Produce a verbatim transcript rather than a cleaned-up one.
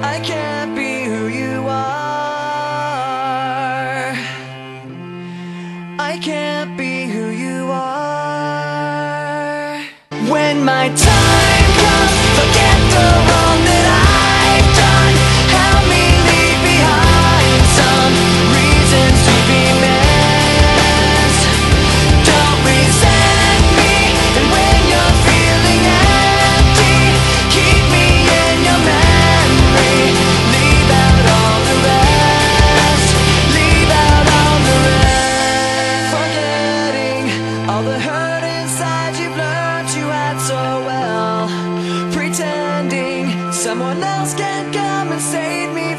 I can't be who you are. I can't be who you are. When my time comes, forget the wrong that I've done. Help me leave behind some reasons to be missed. Don't resent me, and when you're feeling empty, keep me in your memory. Leave out all the rest. Leave out all the rest. Forgetting all the hurt inside you've learned you had so well. Pretending someone else can come and save me.